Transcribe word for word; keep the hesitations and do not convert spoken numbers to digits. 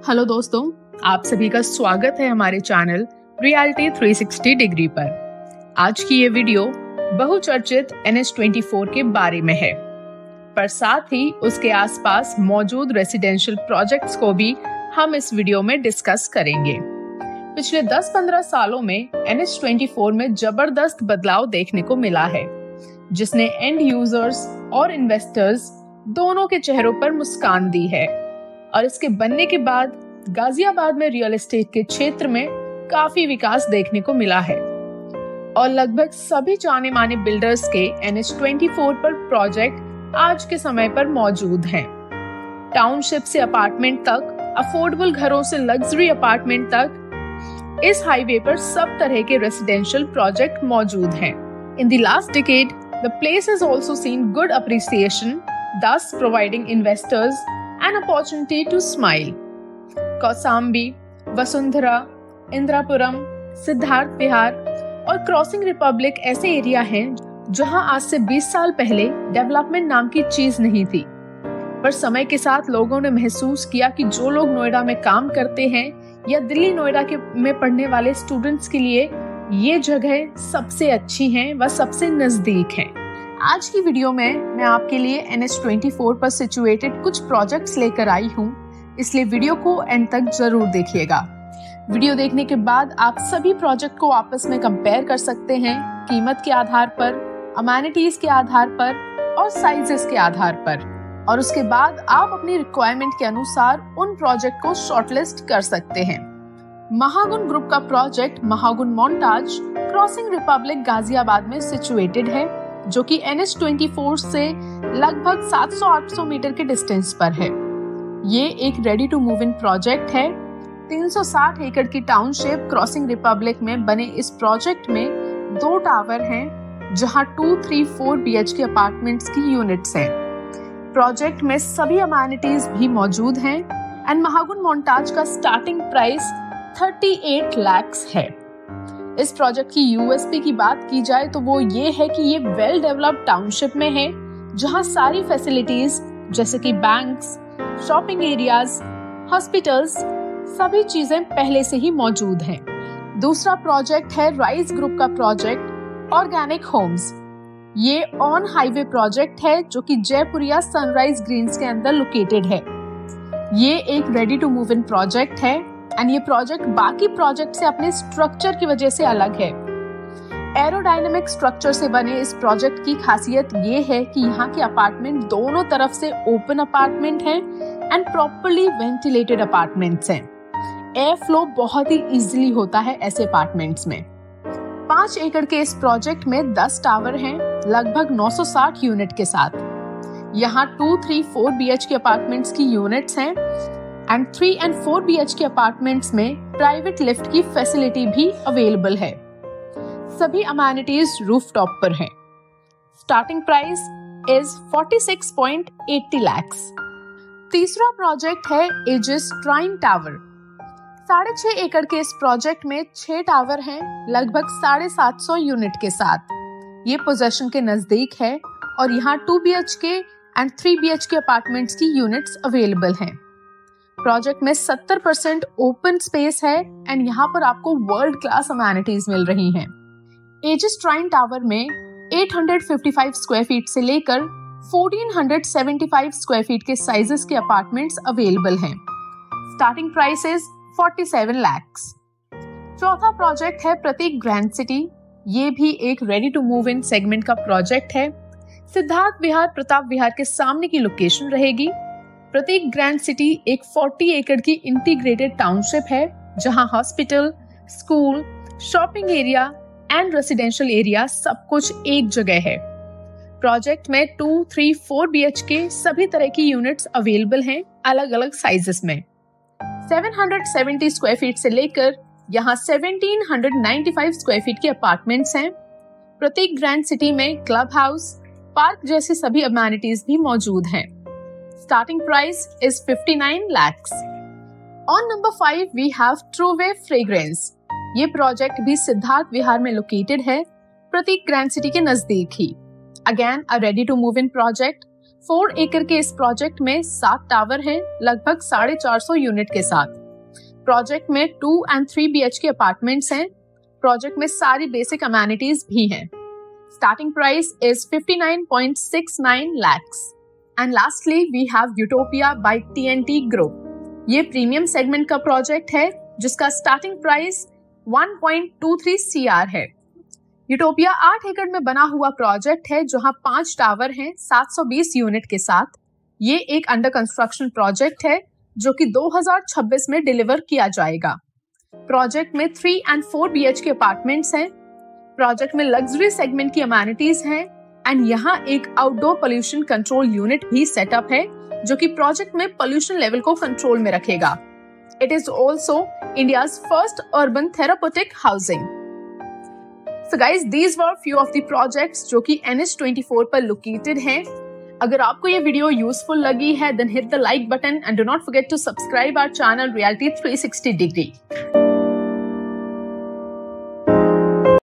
Hello दोस्तों, आप सभी का स्वागत है हमारे channel reality three sixty degree पर। आज की ये वीडियो बहुचर्चित एन एच ट्वेंटी फोर के बारे में है, पर साथ ही उसके आसपास मौजूद रेसिडेंशियल प्रोजेक्ट्स को भी हम इस वीडियो में डिस्कस करेंगे। पिछले दस पंद्रह सालों में एन एच ट्वेंटी फोर में जबरदस्त बदलाव देखने को मिला है, जिसने एंड यूजर्स और इन्वेस्टर्स दोनों के चेहरों पर मुस्कान दी है। और इसके बनने के बाद गाजियाबाद में रियल एस्टेट के क्षेत्र में काफी विकास देखने को मिला है और लगभग सभी जाने माने बिल्डर्स के एन एच ट्वेंटी फोर पर प्रोजेक्ट आज के समय पर मौजूद हैं। टाउनशिप से अपार्टमेंट तक, अफोर्डेबल घरों से लग्जरी अपार्टमेंट तक, इस हाईवे पर सब तरह के रेसिडेंशियल प्रोजेक्ट मौजूद हैं। In the last decade, the place has also seen good appreciation, thus providing investors an opportunity to smile. Kaushambi, Vasundhara, Indirapuram, Siddharth Vihar और क्रॉसिंग रिपब्लिक ऐसे एरिया हैं जहां आज से बीस साल पहले डेवलपमेंट नाम की चीज नहीं थी। पर समय के साथ लोगों ने महसूस किया कि जो लोग नोएडा में काम करते हैं या दिल्ली नोएडा के में पढ़ने वाले स्टूडेंट्स के लिए ये जगह सबसे अच्छी हैं व सबसे नजदीक हैं। आज की वीडियो में मैं आपके लिए एन एच ट्वेंटी फोर पर सिचुएटेड कुछ प्रोजेक्ट्स लेकर आई हूँ, इसलिए वीडियो को एंड तक जरूर देखिएगा। वीडियो देखने के बाद आप सभी प्रोजेक्ट को आपस में कंपेयर कर सकते हैं, कीमत के आधार पर, अमेनिटीज के आधार पर और साइजेस के आधार पर, और उसके बाद आप अपनी रिक्वायरमेंट के अनुसार उन प्रोजेक्ट को शॉर्टलिस्ट कर सकते हैं। महागुन ग्रुप का project Mahagun Montage Crossing Republic Ghaziabad में सिचुएटेड है, जो कि एन एच ट्वेंटी फोर से लगभग सात सौ आठ सौ मीटर के डिस्टेंस पर है। ये एक ready to move in project है। तीन सौ साठ एकड़ की टाउनशिप क्रॉसिंग रिपब्लिक में बने इस प्रोजेक्ट में दो टावर हैं, जहां two three four B H K apartments की यूनिट्स हैं। प्रोजेक्ट में सभी अमेनिटीज भी मौजूद हैं एंड महागुन मोन्टाज का स्टार्टिंग प्राइस अड़तीस लाख है। इस प्रोजेक्ट की यू एस पी की बात की जाए तो वो ये है कि ये वेल डेवलप्ड टाउनशिप में है, जहां सारी फैसिलिटीज जैसे कि बैंक्स, शॉपिंग एरियाज, हॉस्पिटल्स, सभी चीजें पहले से ही मौजूद हैं। दूसरा प्रोजेक्ट है राइज ग्रुप का प्रोजेक्ट ऑर्गेनिक होम्स। ये ऑन हाईवे प्रोजेक्ट है जो कि जयपुरिया सनराइज ग्रीन्स के अंदर लोकेटेड है। ये एक ready to move in project है एंड ये प्रोजेक्ट बाकी प्रोजेक्ट से अपने स्ट्रक्चर की वजह से अलग है। एरोडायनेमिक स्ट्रक्चर से बने इस प्रोजेक्ट की खासियत ये है कि यहाँ के अपार्टमेंट दोनों तरफ से ओपन अपार्टमेंट हैं एंड प्रॉपर्ली वेंटिलेटेड अपार्टमेंट्स हैं। एयर फ्लो बहुत ही इजीली होता है ऐसे अपार्टमेंट्स में। पांच एकड़ के इस प्रोजेक्ट में दस टावर हैं, लगभग नौ सौ साठ यूनिट के साथ। यहाँ two three four B H K apartments की यूनिट्स हैं and three and four B H K apartments में प्राइवेट लिफ्ट की फैसिलिटी भी अवेलेबल है। सभी अमेनिटीज रूफटॉप पर हैं। स्टार्टिंग प्राइस इज छियालीस पॉइंट अस्सी लाख। तीसरा प्रोजेक्ट है एजिस ट्राइन टावर। साढ़े छह एकड़ के इस प्रोजेक्ट में छह टावर हैं, लगभग साढ़े सात सौ यूनिट के साथ। ये पोजेशन के नजदीक है और यहाँ two B H K and three B H K apartments की यूनिट्स अवेलेबल हैं। प्रोजेक्ट में सत्तर परसेंट ओपन स्पेस है एंड यहाँ पर आपको वर्ल्ड क्लास अमेनिटीज मिल रही हैं। एजिस ट्राइन टावर में आठ सौ पचपन स्क्वायर फीट से लेकर चौदह सौ पचहत्तर स्क्वायर फीट के साइजेस के अपार्टमेंट्स अवेलेबल हैं। स्टार्टिंग प्राइस इज सैंतालीस लाख। चौथा प्रोजेक्ट है प्रतीक ग्रैंड सिटी। ये भी एक ready to move in segment का प्रोजेक्ट है। सिद्धार्थ विहार प्रताप विहार के सामने की लोकेशन रहेगी। प्रतीक ग्रैंड सिटी एक चालीस एकड़ की इंटीग्रेटेड टाउनशिप है, जहां hospital, school, shopping area and residential area सब कुछ एक जगह है। प्रोजेक्ट में two three four B H K सभी तरह की यूनिट्स अवेलेबल हैं, अलग अलग साइजेस में। सात सौ सत्तर स्क्वायर फीट से लेकर यहाँ सत्रह सौ पचानवे स्क्वायर फीट के अपार्टमेंट्स हैं। प्रतीक ग्रैंड सिटी में क्लब हाउस, पार्क जैसी सभी अमेनिटीज भी मौजूद हैं। Starting price is उनसठ lakhs. On number five we have Truway Fragrance. ये प्रोजेक्ट भी सिद्धार्थ विहार में लोकेटेड है, प्रतीक ग्रैंड सिटी के नजदीक ही। Again a ready to move in project. Four एकड़ के इस प्रोजेक्ट में सात टावर हैं, लगभग साढ़े चार सौ यूनिट के साथ। प्रोजेक्ट में two and three B H K apartments हैं। प्रोजेक्ट में सारी बेसिक अमेनिटीज भी हैं। Starting price is fifty nine point six nine lakhs। And lastly we have Utopia by T N T group. ये premium segment का project है जिसका starting price one point two three crore है। Utopia आठ एकड़ में बना हुआ प्रोजेक्ट है जहां पांच टावर हैं सात सौ बीस यूनिट के साथ। ये एक अंडर कंस्ट्रक्शन प्रोजेक्ट है जो कि दो हज़ार छब्बीस में डिलीवर किया जाएगा। प्रोजेक्ट में three and four B H K apartments हैं। प्रोजेक्ट में लग्जरी सेगमेंट की अमेनिटीज हैं एंड यहाँ एक आउटडोर पोल्यूशन कंट्रोल यूनिट भी सेटअप है जो कि प्रोजेक्ट में पोल्यूशन लेवल को कंट्रोल में रखेगा। It is also India's first urban therapeutic housing. So guys, these were few of the projects जो कि एन एच ट्वेंटी फोर पर लोकेटेड हैं। अगर आपको ये वीडियो यूजफुल लगी है then hit the like button and do not forget to subscribe our channel Realty three sixty Degree।